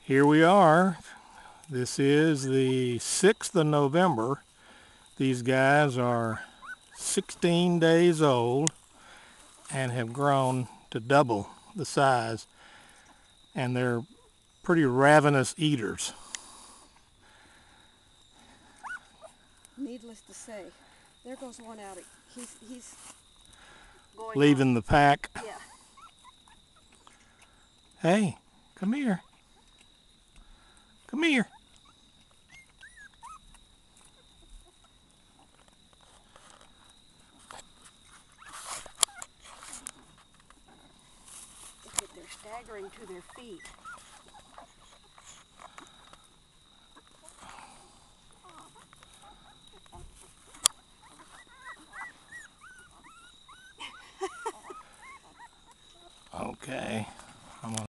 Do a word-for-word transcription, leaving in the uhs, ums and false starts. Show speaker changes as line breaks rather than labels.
Here we are. This is the sixth of November. These guys are sixteen days old and have grown to double the size, and they're pretty ravenous eaters.
Needless to say, there goes one out. He's he's going
Leaving
out.
the pack.
Yeah.
Hey, come here. Come here.
They're staggering to their feet.
Okay. I'm gonna